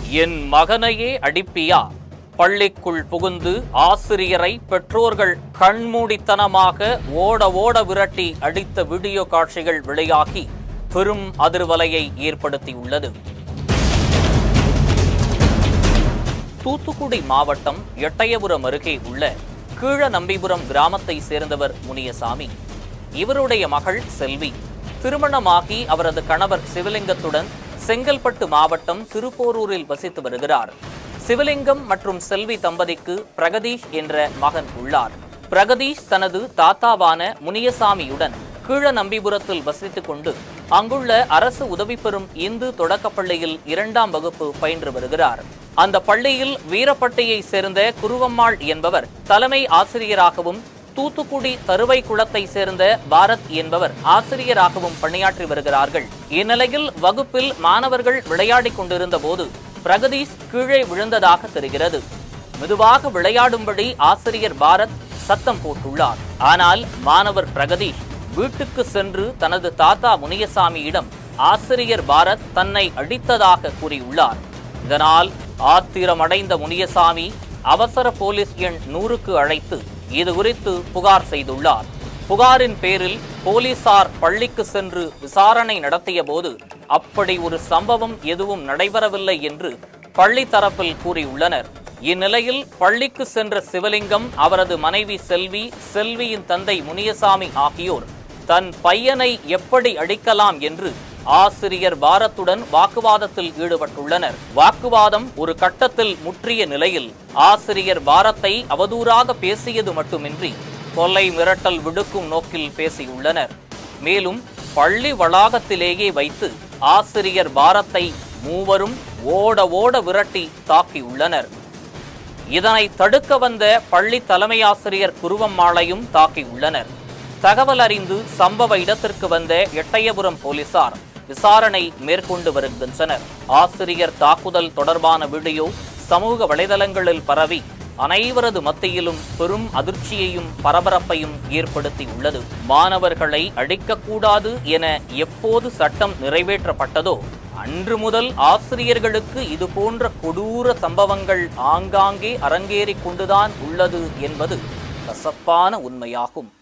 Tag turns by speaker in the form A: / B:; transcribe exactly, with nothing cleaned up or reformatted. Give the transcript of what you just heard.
A: என் மகனையே அடிப்பியா? பள்ளிக்குள் புகுந்து ஆசிரியரை பெற்றோர்கள் கண்மூடித்தனமாக ஓட ஓட விரட்டி அடித்த வீடியோ காட்சிகள் வெளியாகி பெரும் அதிர்வலையை ஏற்படுத்தியுள்ளது. தூத்துக்குடி மாவட்டம் எட்டயபுரம் அருகே உள்ள கீழநம்பிபுரம் கிராமத்தை சேர்ந்தவர் முனியசாமி. இவருடைய மகள் செல்வி திருமணமாகி அவரது கணவர் சிவலிங்கத்துடன் செங்கல்பட்டு மாவட்டம் திருப்போரூரில் வசித்து வருகிறார். சிவலிங்கம் மற்றும் செல்வி தம்பதிக்கு பிரகதீஷ் என்ற மகன் உள்ளார். பிரகதீஷ் தனது தாத்தாவான முனியசாமியுடன் கீழநம்பிபுரத்தில் வசித்துக் கொண்டு அங்குள்ள அரசு உதவி பெறும் இந்து தொடக்கப்பள்ளியில் இரண்டாம் வகுப்பு பயின்று வருகிறார். அந்த பள்ளியில் வீரப்பட்டியை சேர்ந்த குருவம்மாள் என்பவர் தலைமை ஆசிரியராகவும், தூத்துக்குடி தருவை குளத்தை சேர்ந்த பாரத் என்பவர் ஆசிரியராகவும் பணியாற்றி வருகிறார்கள். இந்நிலையில் வகுப்பில் மாணவர்கள் விளையாடிக் கொண்டிருந்த போது பிரகதீஷ் கீழே விழுந்ததாக தெரிகிறது. மெதுவாக விளையாடும்படி ஆசிரியர் பாரத் சத்தம் போட்டுள்ளார். ஆனால் மாணவர் பிரகதீஷ் வீட்டுக்கு சென்று தனது தாத்தா முனியசாமியிடம் ஆசிரியர் பாரத் தன்னை அடித்ததாக கூறியுள்ளார். இதனால் ஆத்திரமடைந்த முனியசாமி அவசர போலீஸ் எண் நூறுக்கு அழைத்து இது குறித்து புகார் செய்துள்ளார். புகாரின் பேரில் போலீசார் பள்ளிக்கு சென்று விசாரணை நடத்திய போது அப்படி ஒரு சம்பவம் எதுவும் நடைபெறவில்லை என்று பள்ளி தரப்பில் கூறியுள்ளனர். இந்நிலையில் பள்ளிக்கு சென்ற சிவலிங்கம், அவரது மனைவி செல்வி, செல்வியின் தந்தை முனியசாமி ஆகியோர் தன் பையனை எப்படி அடிக்கலாம் என்று ஆசிரியர் பாரத்துடன் வாக்குவாதத்தில் ஈடுபட்டுள்ளனர். வாக்குவாதம் ஒரு கட்டத்தில் முற்றிய நிலையில் ஆசிரியர் பாரத்தை அவதூறாக பேசியது மட்டுமின்றி கொலை மிரட்டல் விடுக்கும் நோக்கில் பேசியுள்ளனர். மேலும் பள்ளி வளாகத்திலேயே வைத்து ஆசிரியர் பாரத்தை மூவரும் ஓட ஓட விரட்டி தாக்கியுள்ளனர். இதனை தடுக்க வந்த பள்ளி தலைமை ஆசிரியர் குருவம்மாளையும் தாக்கியுள்ளனர். தகவல் அறிந்து சம்பவ இடத்திற்கு வந்த எட்டயபுரம் போலீசார் விசாரணை மேற்கொண்டு வருகின்றனர். ஆசிரியர் தாக்குதல் தொடர்பான வீடியோ சமூக வலைதளங்களில் பரவி அனைவரது மத்தியிலும் பெரும் அதிர்ச்சியையும் பரபரப்பையும் ஏற்படுத்தியுள்ளது. மாணவர்களை அடிக்கக்கூடாது என எப்போது சட்டம் நிறைவேற்றப்பட்டதோ அன்று முதல் ஆசிரியர்களுக்கு இது போன்ற கொடூர சம்பவங்கள் ஆங்காங்கே அரங்கேறிக் கொண்டுதான் உள்ளது என்பது கசப்பான உண்மையாகும்.